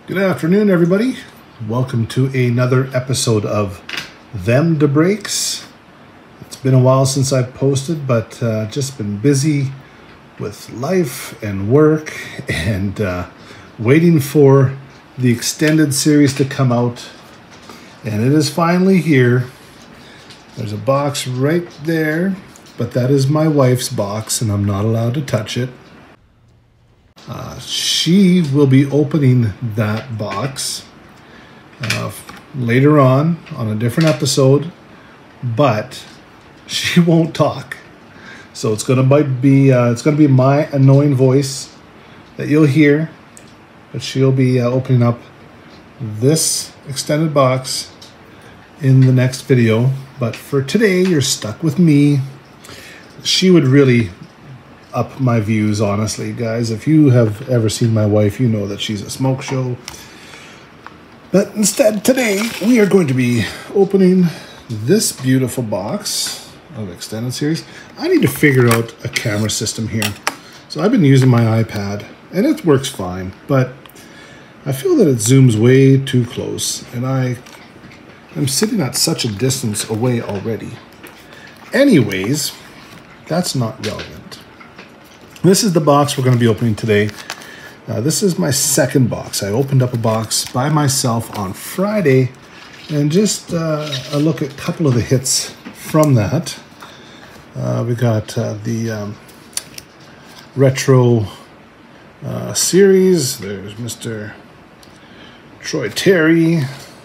Good afternoon, everybody. Welcome to another episode of Them Da Breaks. It's been a while since I've posted, but just been busy with life and work and waiting for the extended series to come out. And it is finally here. There's a box right there, but that is my wife's box and I'm not allowed to touch it. She will be opening that box later on a different episode, but she won't talk. So it's gonna be my annoying voice that you'll hear, but she'll be opening up this extended box in the next video. But for today, you're stuck with me. She would really up my views, honestly, guys. If you have ever seen my wife, you know that she's a smoke show. But instead, today, we are going to be opening this beautiful box of extended series. I need to figure out a camera system here. So I've been using my iPad, and it works fine, but I feel that it zooms way too close, and I'm sitting at such a distance away already. Anyways, that's not relevant. This is the box we're going to be opening today. This is my second box. I opened up a box by myself on Friday, and just a look at a couple of the hits from that. We got the retro series. There's Mr. Troy Terry,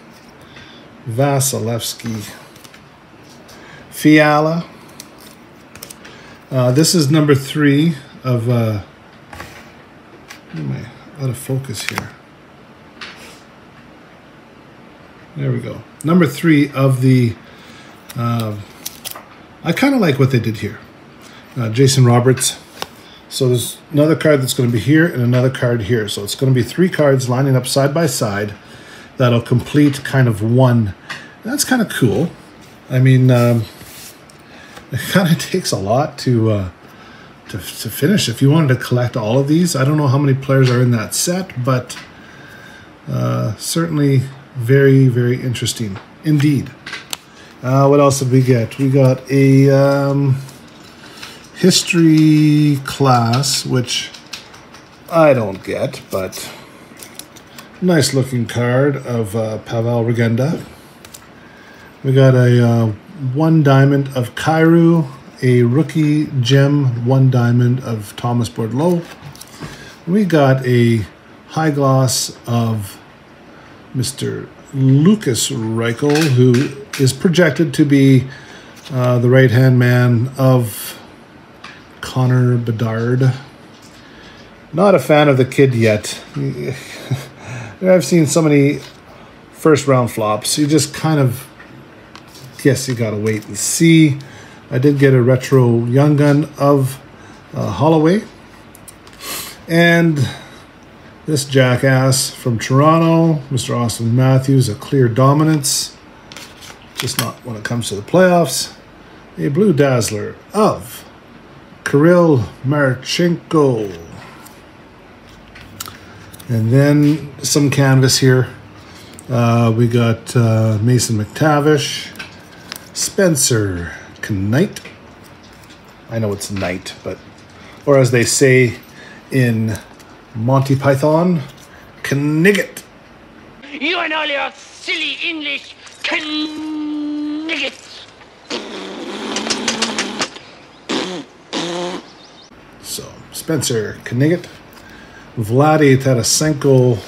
Vasilevsky, Fiala. This is number 3 of what am I out of focus here? There we go. Number 3 of the I kind of like what they did here. Jason Roberts. So there's another card that's going to be here and another card here. So it's going to be 3 cards lining up side by side that'll complete kind of one. That's kind of cool. I mean, it kind of takes a lot to finish. If you wanted to collect all of these, I don't know how many players are in that set, but certainly very, very interesting indeed. What else did we get? We got a history class, which I don't get, but nice looking card of Pavel Regenda. We got a 1 diamond of Kyrou, a rookie gem 1 diamond of Thomas Bordeleau. We got a high gloss of Mr. Lukas Reichel, who is projected to be the right-hand man of Connor Bedard. Not a fan of the kid yet. I've seen so many first-round flops. You just kind of guess you gotta wait and see. I did get a retro Young Gun of Holloway. And this jackass from Toronto, Mr. Austin Matthews, a clear dominance. Just not when it comes to the playoffs. A Blue Dazzler of Kirill Marchenko. And then some canvas here. We got Mason McTavish, Spencer Knight. I know it's Knight, but, or as they say in Monty Python, Knigget. You and all your silly English Knigget. So, Spencer Knigget. Vladi Tarasenko.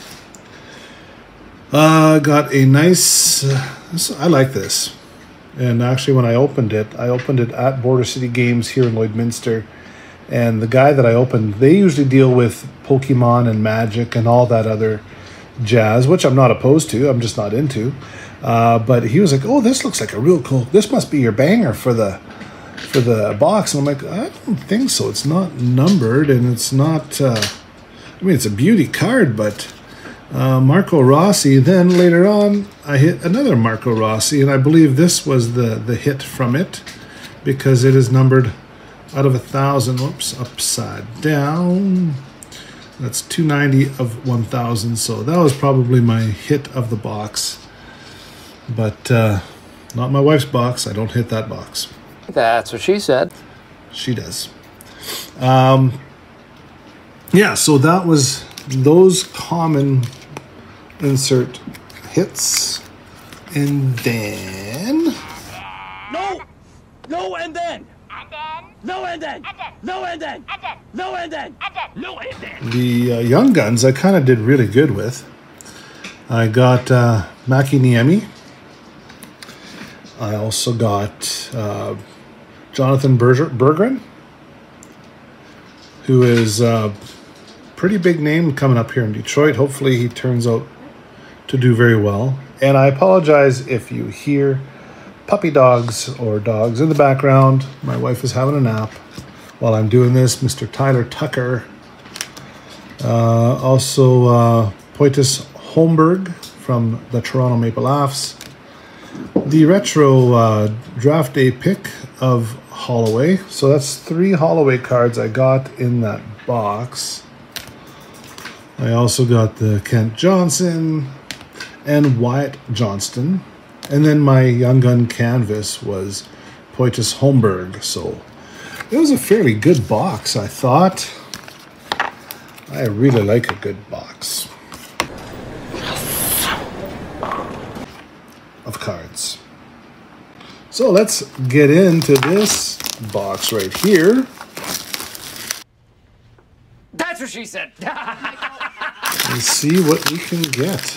Got a nice, I like this. And actually, when I opened it at Border City Games here in Lloydminster. And the guy that I opened, they usually deal with Pokemon and Magic and all that other jazz, which I'm not opposed to. I'm just not into. But he was like, "Oh, this looks like a real cool. This must be your banger for the box." And I'm like, "I don't think so. It's not numbered, and it's not. I mean, it's a beauty card, but." Marco Rossi. Then later on, I hit another Marco Rossi, and I believe this was the hit from it because it is numbered out of 1,000. Whoops, upside down. That's 290 of 1,000. So that was probably my hit of the box. But not my wife's box. I don't hit that box. That's what she said. She does. Yeah, so that was those common insert hits. And then... No, and then. No, and then. No, and then. No, and then. No, and then. The Young Guns I kind of did really good with. I got Maki Niemi. I also got Jonathan Berggren, who is a pretty big name coming up here in Detroit. Hopefully he turns out to do very well. And I apologize if you hear puppy dogs or dogs in the background. My wife is having a nap while I'm doing this. Mr. Tyler Tucker. Also Poitus Holmberg from the Toronto Maple Leafs. The retro draft day pick of Holloway. So that's 3 Holloway cards I got in that box. I also got the Kent Johnson and Wyatt Johnston. And then my Young Gun canvas was Poitus Holmberg. So it was a fairly good box, I thought. I really like a good box of cards. So let's get into this box right here. That's what she said. And see what we can get.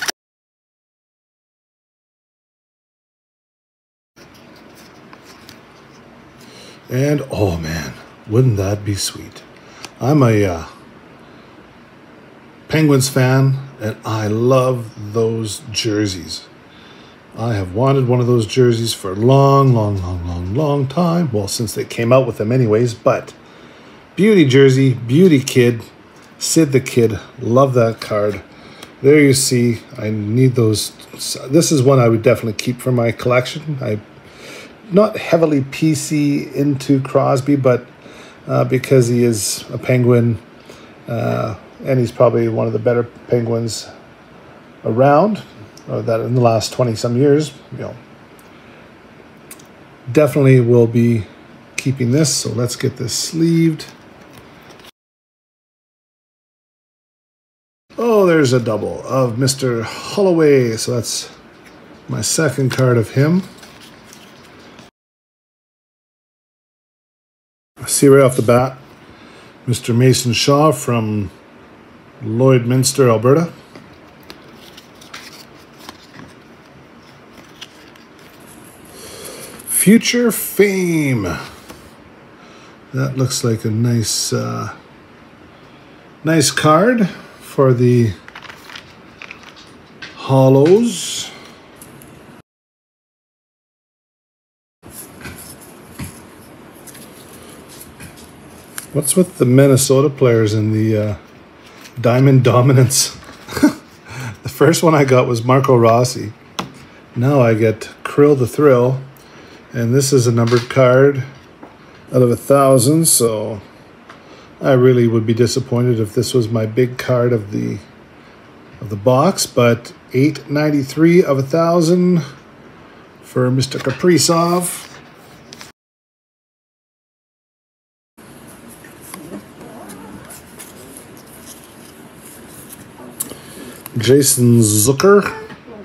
And oh man, wouldn't that be sweet? I'm a Penguins fan, and I love those jerseys. I have wanted one of those jerseys for a long time. Well, since they came out with them anyways, but beauty jersey, beauty kid, Sid the Kid, love that card. There you see, I need those. This is one I would definitely keep for my collection. I'm not heavily PC into Crosby, but because he is a Penguin, and he's probably one of the better Penguins around, or that in the last 20-some years, you know, definitely will be keeping this. So let's get this sleeved. Oh, there's a double of Mr. Holloway. So that's my second card of him. I see right off the bat, Mr. Mason Shaw from Lloydminster, Alberta. Future Fame. That looks like a nice, nice card for the Hollows. What's with the Minnesota players in the Diamond Dominance? The first one I got was Marco Rossi. Now I get Krill the Thrill. And this is a numbered card out of 1,000, so I really would be disappointed if this was my big card of the box. But 893 of 1,000 for Mr. Kaprizov. Jason Zucker.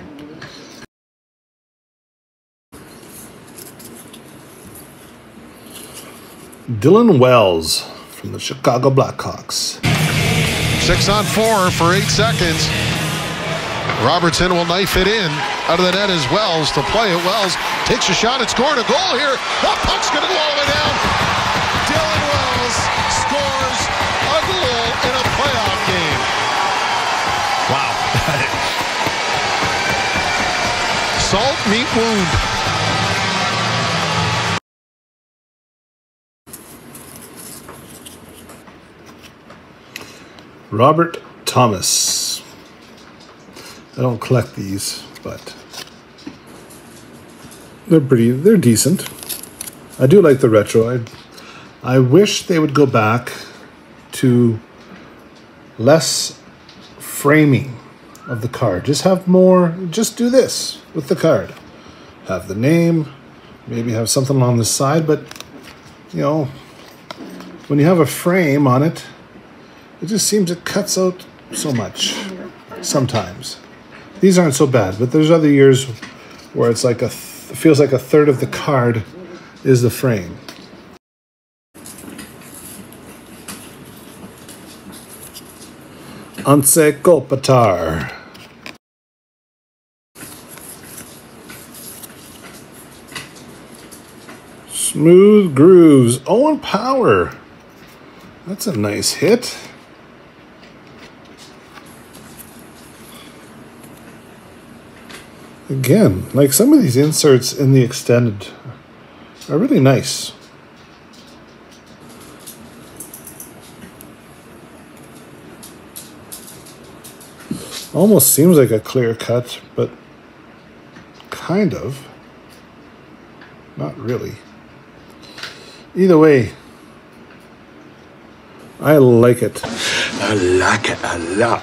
Dylan Wells from the Chicago Blackhawks. 6-on-4 for 8 seconds. Robertson will knife it in. Out of the net is Wells to play it. Wells takes a shot and scoring a goal here. The puck's going to go all the way down. Dylan Wells scores a goal in a playoff game. Wow. Salt meat wound. Robert Thomas. I don't collect these, but they're decent. I do like the retro. I wish they would go back to less framing of the card. Just have more, just do this with the card. Have the name, maybe have something on the side, but you know, when you have a frame on it, it just seems it cuts out so much sometimes. These aren't so bad, but there's other years where it's like it feels like a third of the card is the frame. Anse Kopitar. Smooth Grooves. Owen Power. That's a nice hit. Again, like some of these inserts in the extended are really nice. Almost seems like a clear cut, but kind of. Not really. Either way, I like it. I like it a lot.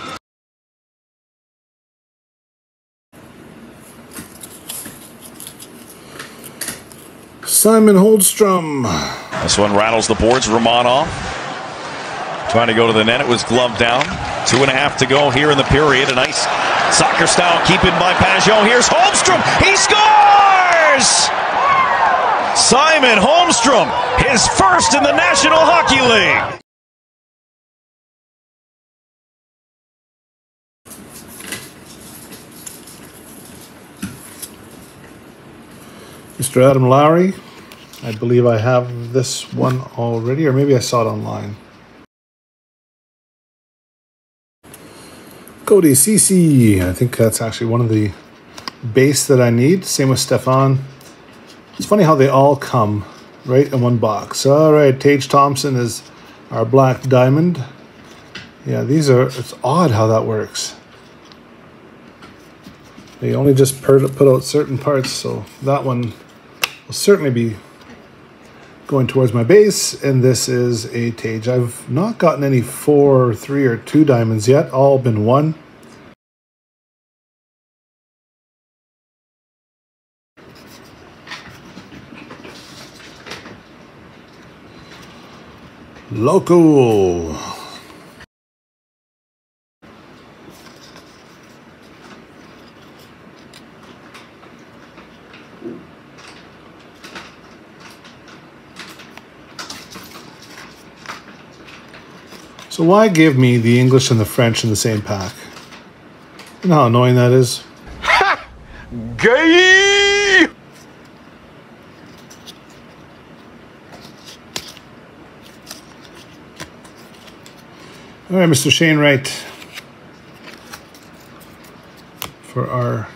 Simon Holdstrom. This one rattles the boards. Romanov trying to go to the net. It was gloved down. 2.5 to go here in the period. A nice soccer style keeping by Pajot. Here's Holmstrom. He scores! Simon Holmstrom, his first in the National Hockey League. Mr. Adam Lowry. I believe I have this one already, or maybe I saw it online. Cody Ceci. I think that's actually one of the base that I need. Same with Stefan. It's funny how they all come right in one box. All right, Tage Thompson is our black diamond. Yeah, these are, it's odd how that works. They only just put out certain parts, so that one will certainly be going towards my base, and this is a Tage. I've not gotten any 4, 3, or 2 diamonds yet, all been 1. Local. So why give me the English and the French in the same pack? You know how annoying that is? Ha! Gay! All right, Mr. Shane Wright. For our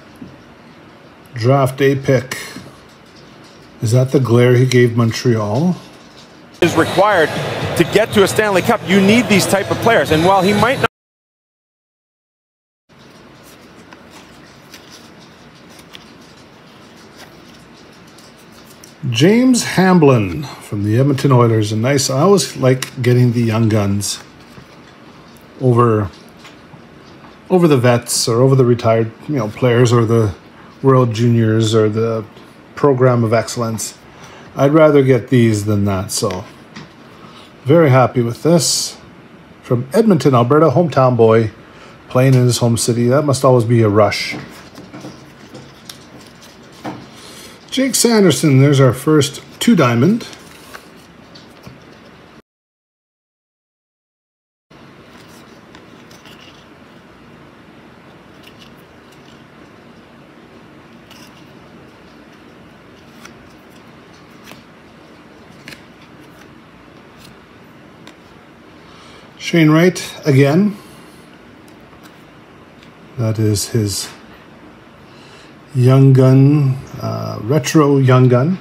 draft day pick. Is that the glare he gave Montreal? Is required to get to a Stanley Cup. You need these type of players, and while he might not. James Hamblin from the Edmonton Oilers. And nice. I always like getting the young guns over the vets or over the retired, players, or the World Juniors or the Program of Excellence. I'd rather get these than that, so very happy with this. From Edmonton, Alberta, hometown boy, playing in his home city. That must always be a rush. Jake Sanderson, there's our first 2 diamond. Shane Wright again. That is his Young Gun, retro Young Gun.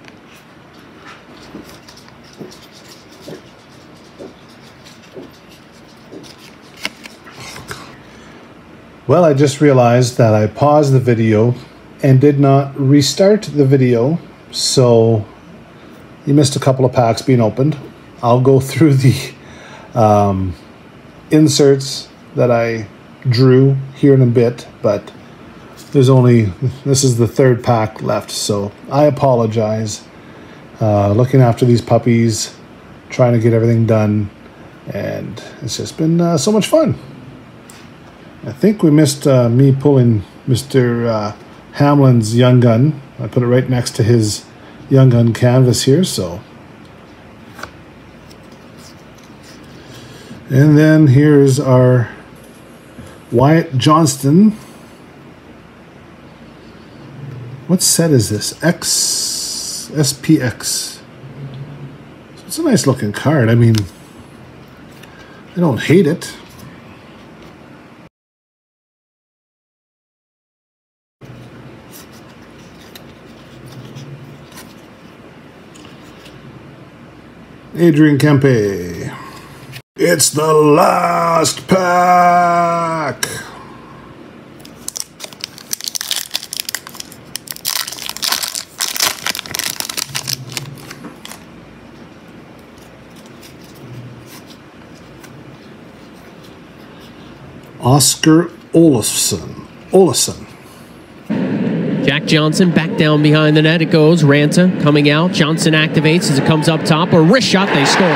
Well, I just realized that I paused the video and did not restart the video, so you missed a couple of packs being opened. I'll go through the inserts that I drew here in a bit, but this is the third pack left, so I apologize. Looking after these puppies, trying to get everything done, and it's just been so much fun. I think we missed me pulling Mr. Hamlin's Young Gun. I put it right next to his Young Gun canvas here, so. And then here's our Wyatt Johnston. What set is this? SPX. So it's a nice looking card. I mean, I don't hate it. Adrian Kempe. It's the last pack. Oscar Olsson. Jack Johnson back down behind the net. It goes. Ranta coming out. Johnson activates as it comes up top. A wrist shot. They score.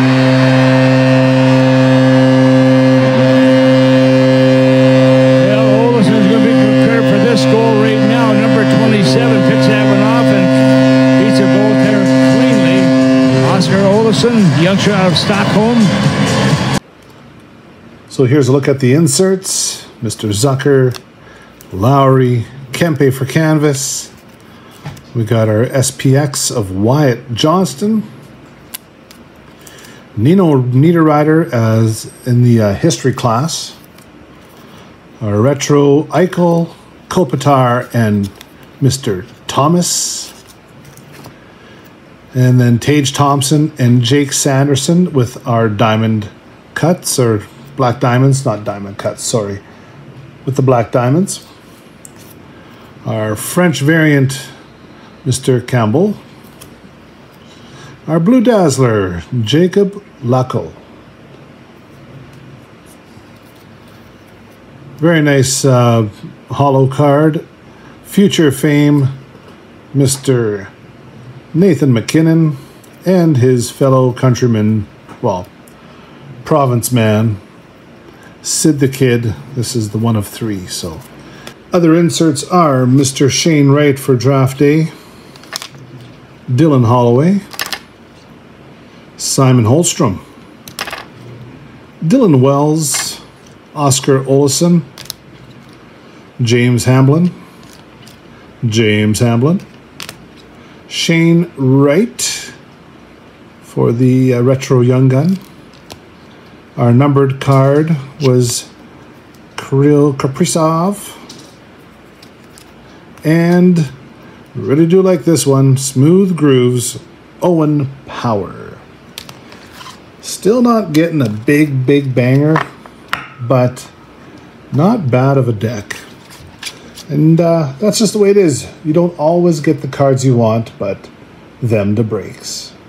Olsson's going to be prepared for this goal right now. Number 27 picks that one off and beats a goaltender cleanly. Oscar Olsson, youngster out of Stockholm. So here's a look at the inserts. Mr. Zucker, Lowry, Kempe for canvas. We got our SPX of Wyatt Johnston. Nino Niederreiter as in the history class. Our retro Eichel, Kopitar, and Mr. Thomas. And then Tage Thompson and Jake Sanderson with our diamond cuts, or black diamonds, not diamond cuts, sorry, with the black diamonds. Our French variant, Mr. Campbell. Our Blue Dazzler, Jacob Lacko. Very nice holo card. Future fame, Mr. Nathan McKinnon and his fellow countryman, well, province man, Sid the Kid. This is the one of 3, so. Other inserts are Mr. Shane Wright for draft day, Dylan Holloway, Simon Holmstrom, Dylan Wells, Oscar Olsson, James Hamblin, Shane Wright for the retro Young Gun. Our numbered card was Kirill Kaprizov. And really do like this one, Smooth Grooves, Owen Power. Still not getting a big banger, but not bad of a deck. And that's just the way it is. You don't always get the cards you want, but them to breaks.